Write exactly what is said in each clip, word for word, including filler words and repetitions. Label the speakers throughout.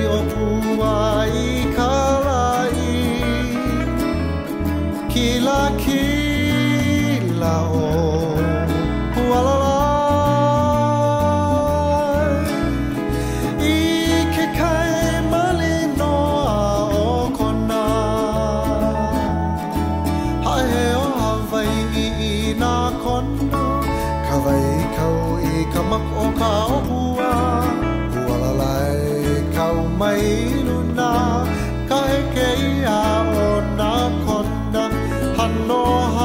Speaker 1: o pua i kalai Kila kila o hualalai I ke kai mali noa o kona Hae o Hawaii i nā kona Ka wai kau i ka mak o ka o hua Hualalai kau mai luna Ka heke ia o nā kona Hano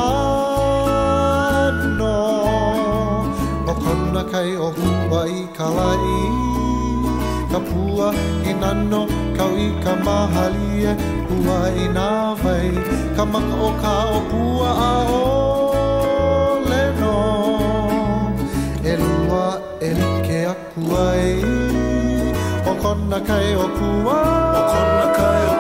Speaker 1: hano O kona kai o hua i ka lai Ka pua i nano kau i ka mahalie Hua i nā vai Ka maka o ka o pua a o leno E lua e like aku ai O kona kai o pua O kona kai o